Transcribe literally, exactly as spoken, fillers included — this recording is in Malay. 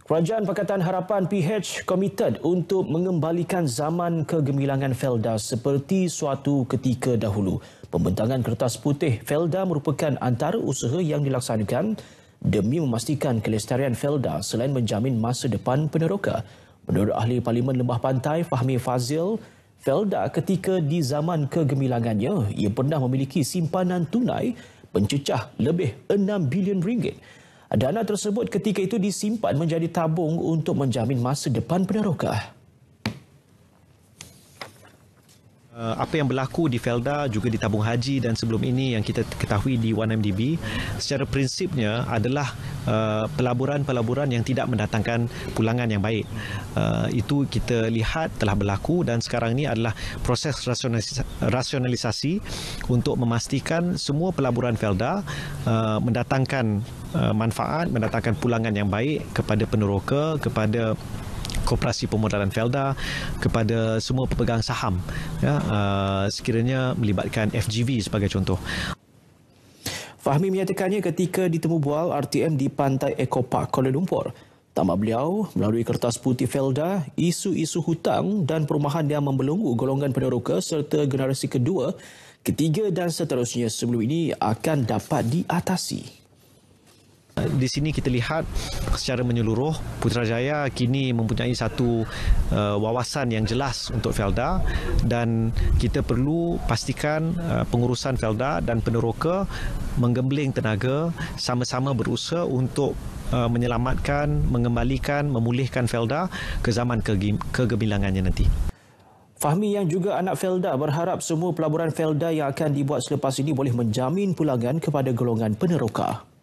Kerajaan Pakatan Harapan P H komited untuk mengembalikan zaman kegemilangan Felda seperti suatu ketika dahulu. Pembentangan kertas putih Felda merupakan antara usaha yang dilaksanakan demi memastikan kelestarian Felda selain menjamin masa depan peneroka. Menurut Ahli Parlimen Lembah Pantai Fahmi Fazil, Felda ketika di zaman kegemilangannya, ia pernah memiliki simpanan tunai pencecah lebih enam bilion ringgit. Dana tersebut ketika itu disimpan menjadi tabung untuk menjamin masa depan peneroka. Apa yang berlaku di Felda juga di tabung haji dan sebelum ini yang kita ketahui di satu M D B secara prinsipnya adalah uh, pelaburan-pelaburan yang tidak mendatangkan pulangan yang baik. Uh, itu kita lihat telah berlaku dan sekarang ini adalah proses rasionalisasi, rasionalisasi untuk memastikan semua pelaburan Felda uh, mendatangkan uh, manfaat, mendatangkan pulangan yang baik kepada peneroka, kepada Koperasi Pemodalan Felda, kepada semua pemegang saham, ya, uh, sekiranya melibatkan F G V sebagai contoh. Fahmi menyatakannya ketika ditemu bual R T M di Pantai Eco Park, Kuala Lumpur. Tamat beliau, melalui kertas putih Felda, isu-isu hutang dan perumahan yang membelenggu golongan peneroka serta generasi kedua, ketiga dan seterusnya sebelum ini akan dapat diatasi. Di sini kita lihat secara menyeluruh Putrajaya kini mempunyai satu uh, wawasan yang jelas untuk Felda dan kita perlu pastikan uh, pengurusan Felda dan peneroka menggembling tenaga sama-sama berusaha untuk uh, menyelamatkan, mengembalikan, memulihkan Felda ke zaman kege- kegemilangannya nanti. Fahmi yang juga anak Felda berharap semua pelaburan Felda yang akan dibuat selepas ini boleh menjamin pulangan kepada golongan peneroka.